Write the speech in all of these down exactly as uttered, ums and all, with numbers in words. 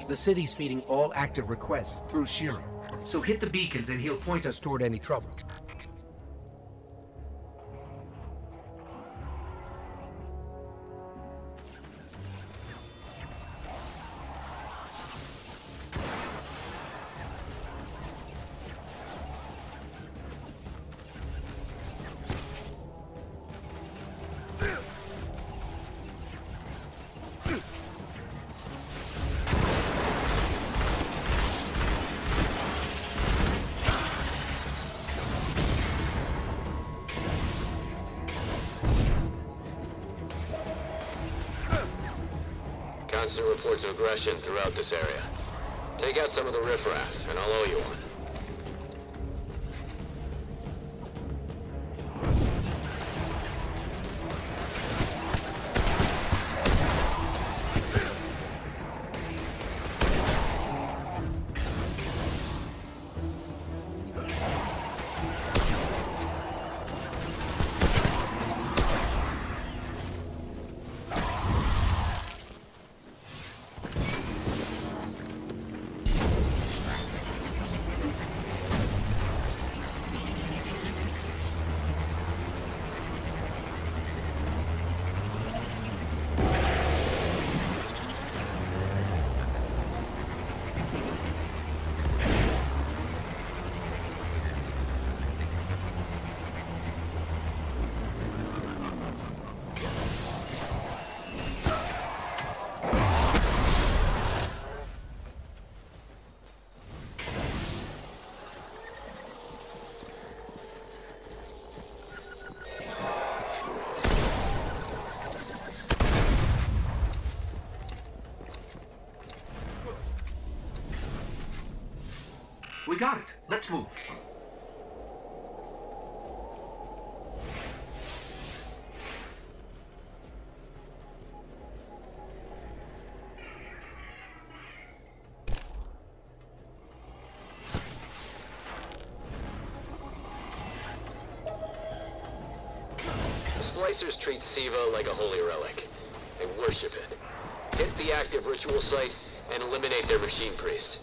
The city's feeding all active requests through Shiro. So hit the beacons and he'll point us toward any trouble. Constant reports of aggression throughout this area. Take out some of the riffraff, and I'll owe you one. We got it. Let's move. The Splicers treat Siva like a holy relic. They worship it. Hit the active ritual site and eliminate their machine priest.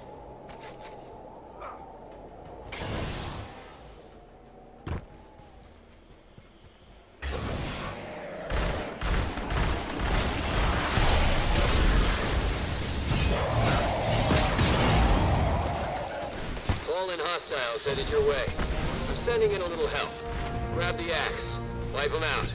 Fallen hostiles headed your way. I'm sending in a little help. Grab the axe. Wipe them out.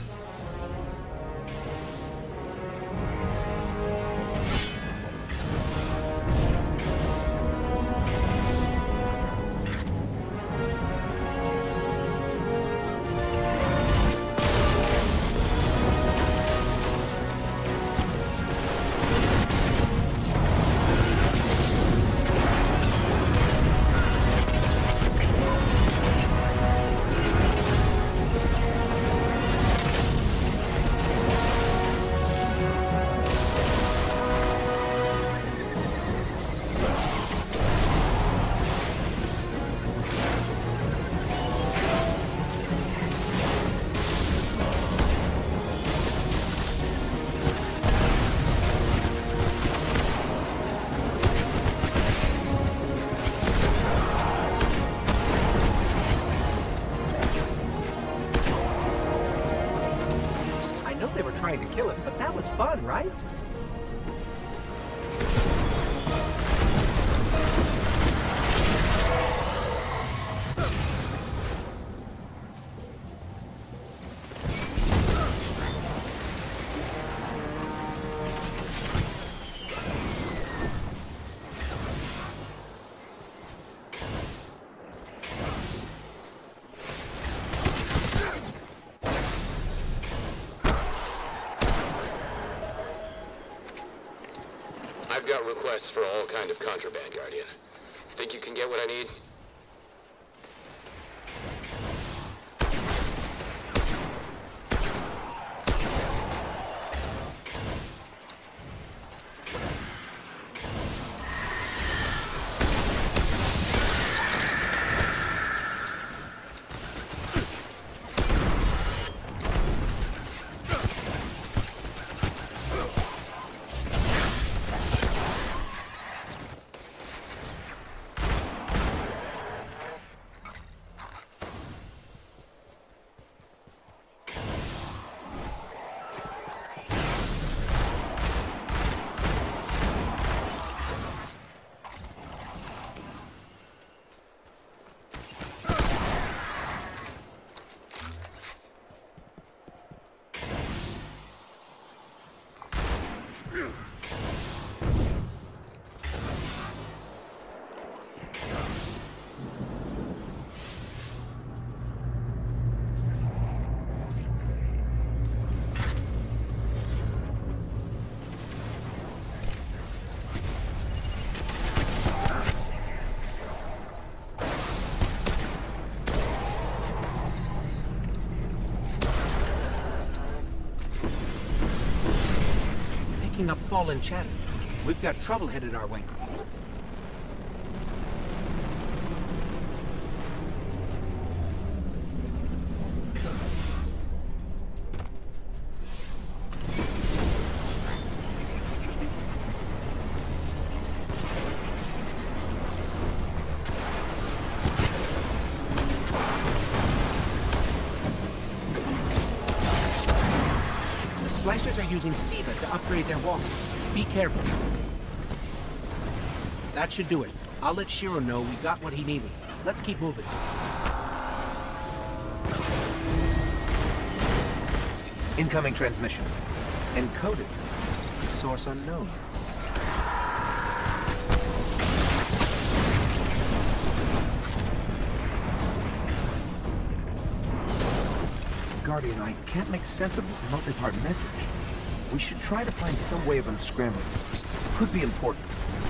They were trying to kill us, but that was fun, right? I've got requests for all kind of contraband, Guardian. Think you can get what I need? picking up fallen chatter. We've got trouble headed our way. Splicers are using SIVA to upgrade their walkers. Be careful. That should do it. I'll let Shiro know we got what he needed. Let's keep moving. Incoming transmission. Encoded. Source unknown. Guardian, I can't make sense of this multi-part message. We should try to find some way of unscrambling it. Could be important.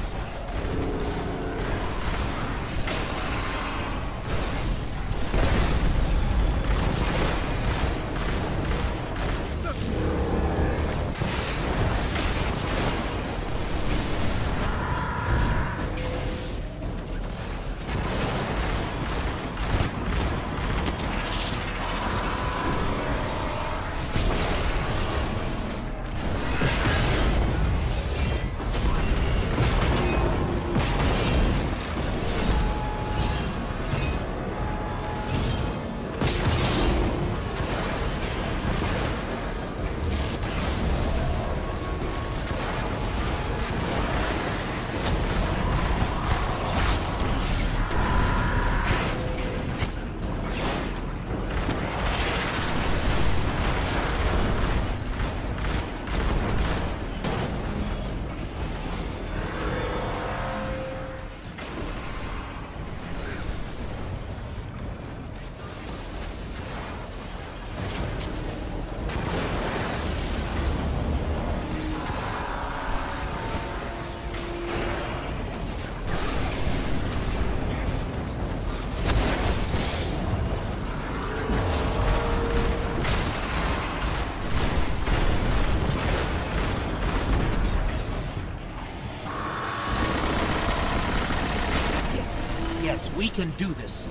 Yes, we can do this.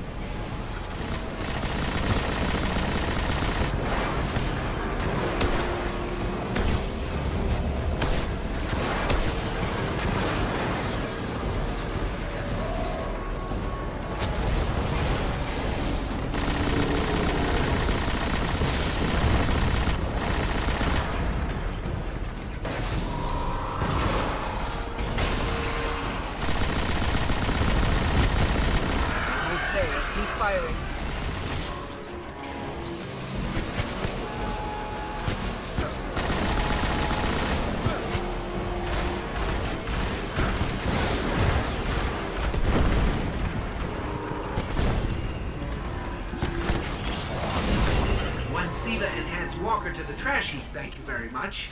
Firing. One SIVA enhanced walker to the trash heap, thank you very much.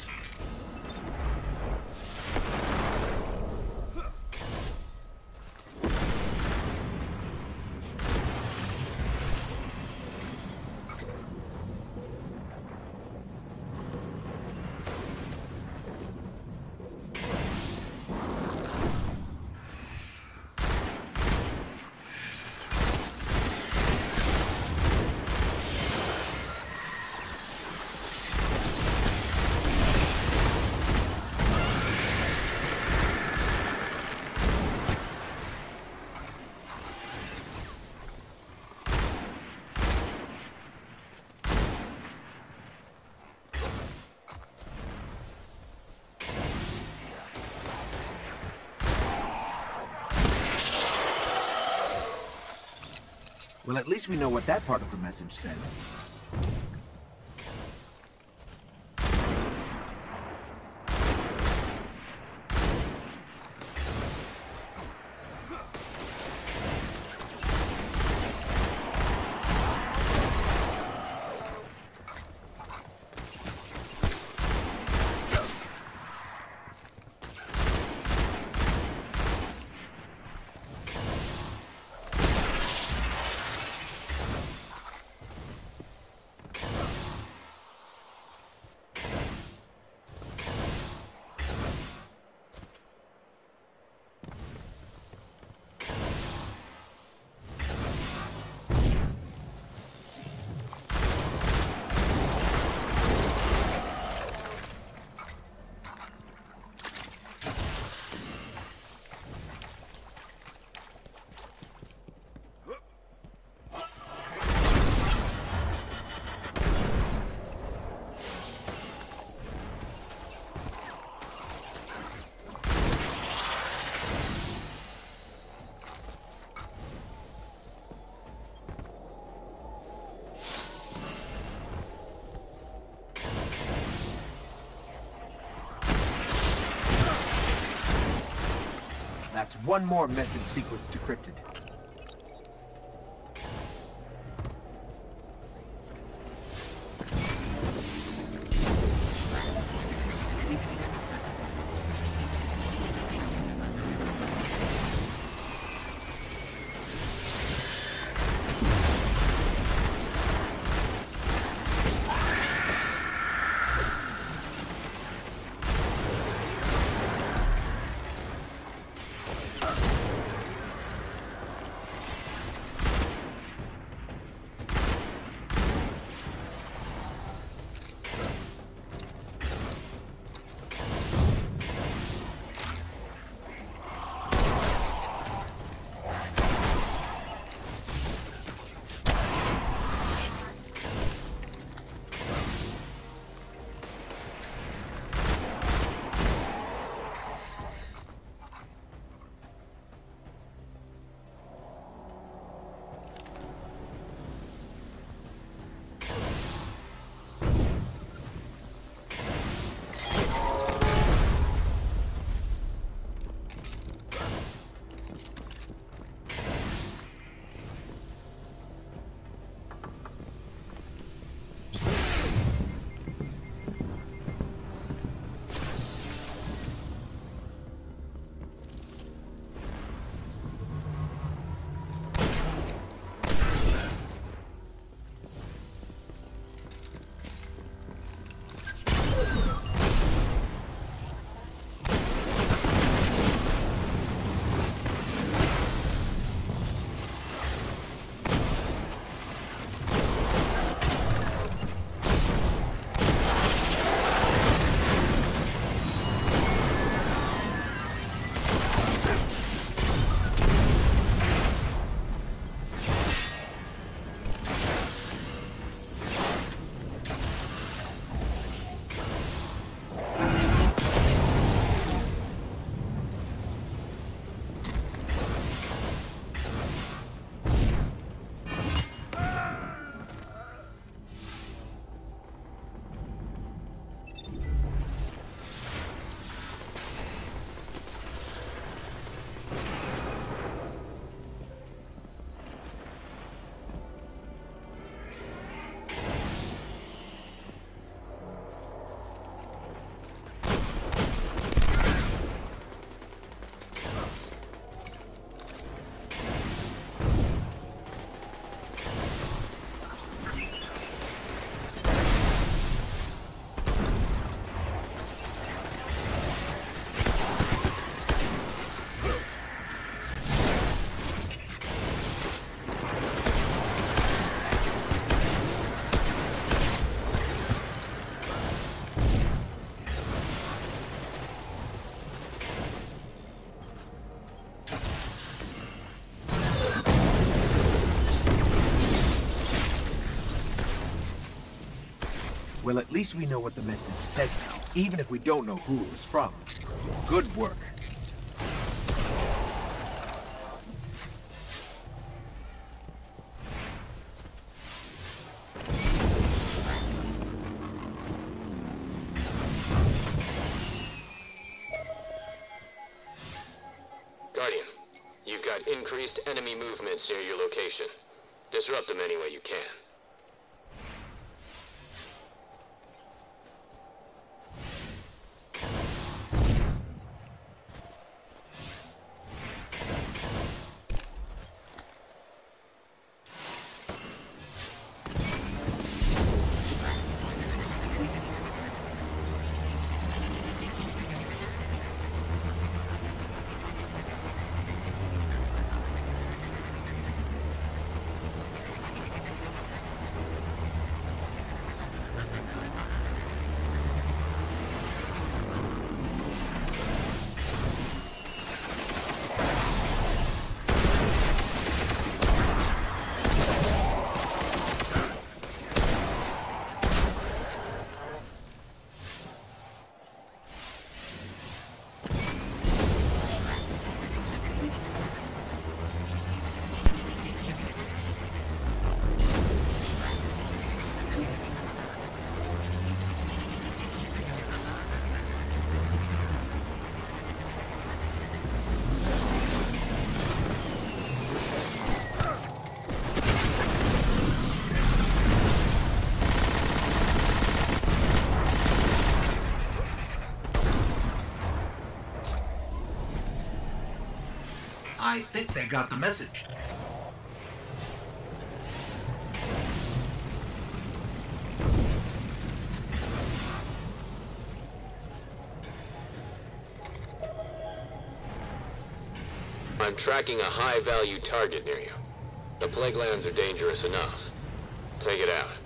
Well, at least we know what that part of the message said. That's one more message sequence decrypted. Well, at least we know what the message said now, even if we don't know who it was from. Good work. Guardian, you've got increased enemy movements near your location. Disrupt them any way you can. I think they got the message. I'm tracking a high-value target near you. The plague lands are dangerous enough. Take it out.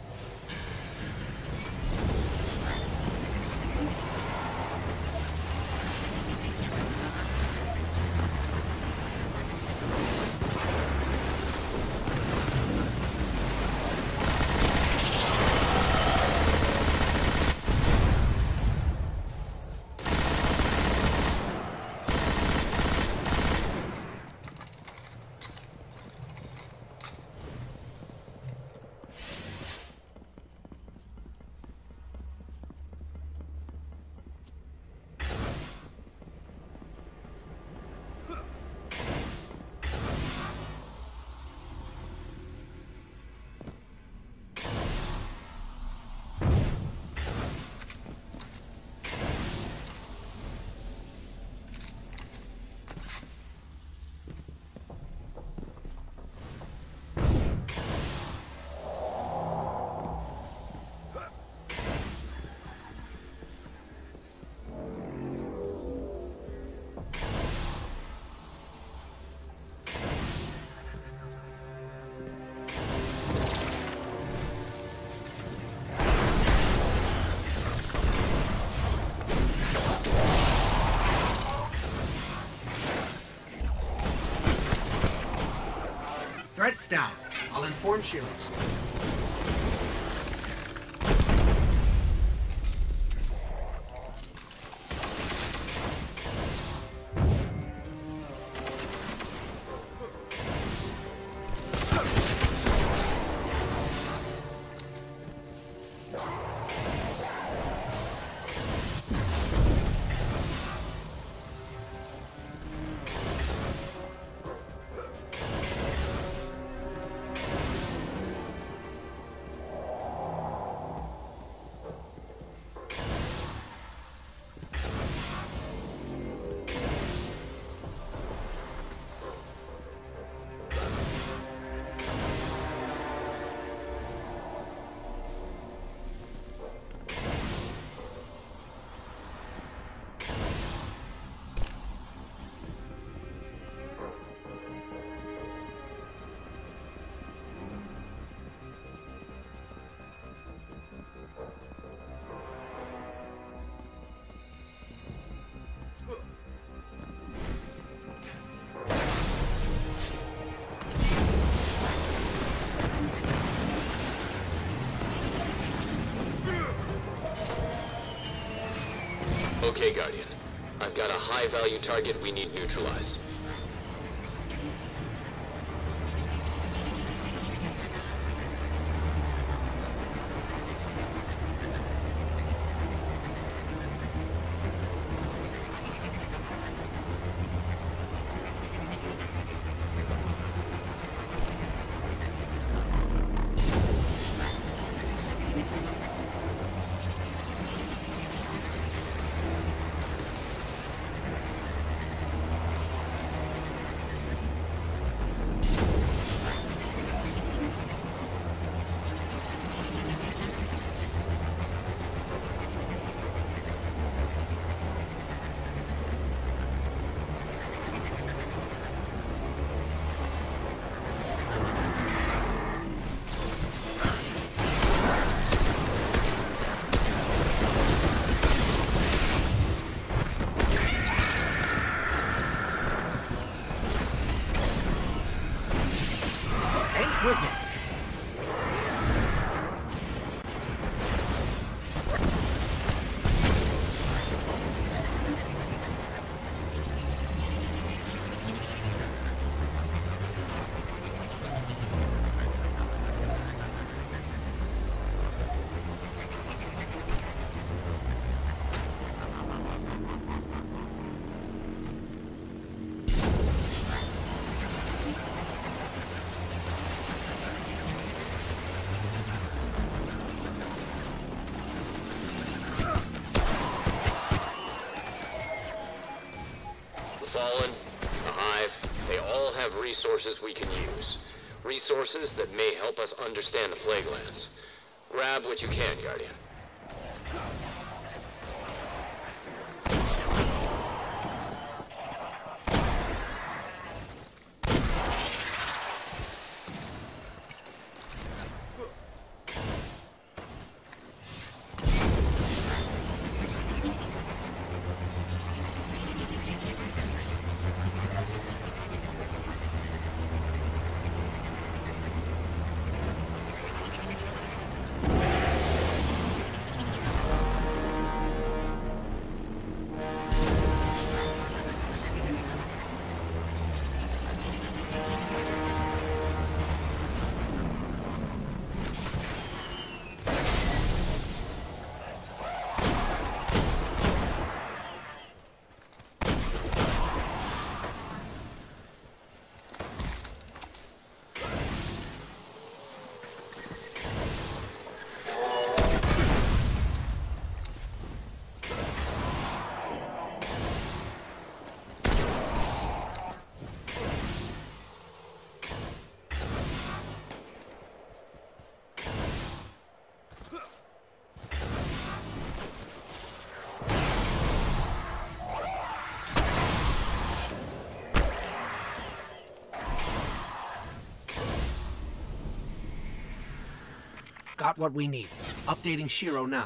Threats down. I'll inform Shiro. Okay, Guardian. I've got a high-value target we need neutralized. resources we can use. Resources that may help us understand the Plague Lands. Grab what you can, Guardian. Got what we need. Updating Shiro now.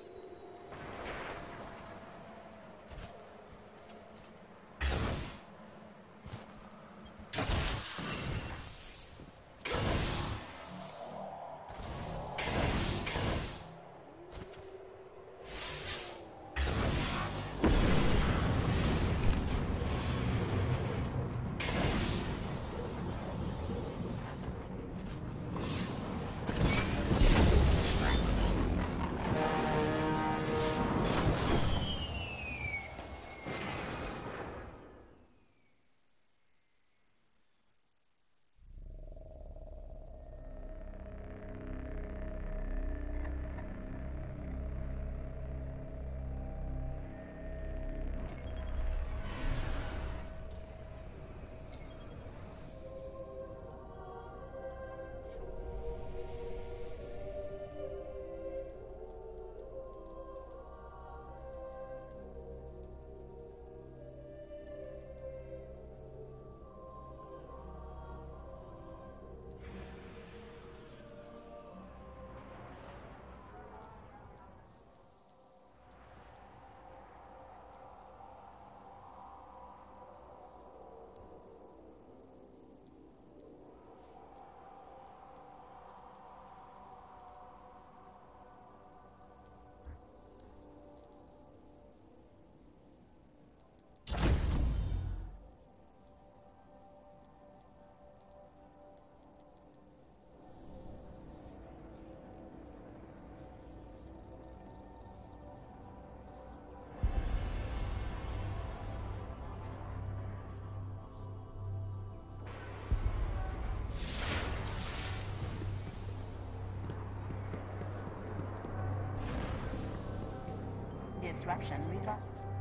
Disruption result.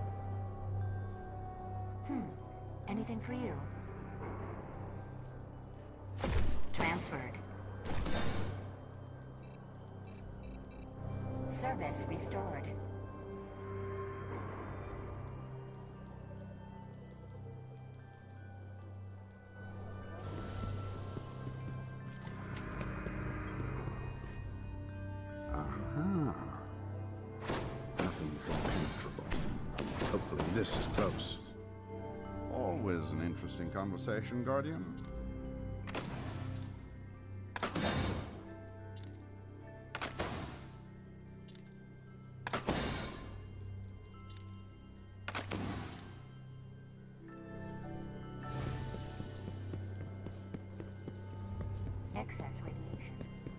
Hmm. Anything for you? Transferred. Service restored. This is close. Always an interesting conversation, Guardian. Excess radiation.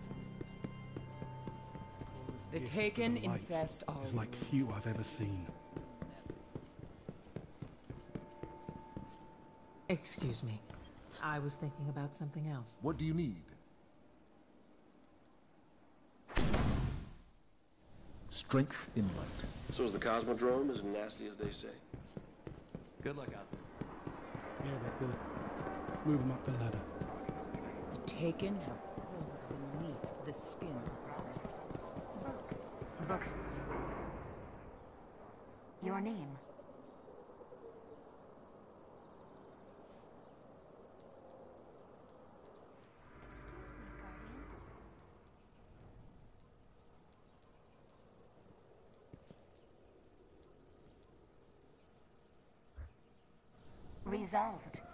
The Taken infest all. It's like few I've ever seen. Excuse me. I was thinking about something else. What do you need? Strength in light. So is the Cosmodrome as nasty as they say? Good luck out there. Yeah, they're good. Move him up the ladder. The Taken have pulled beneath the skin. Books. Books. Your name. Excuse me, Guardian. Resolved.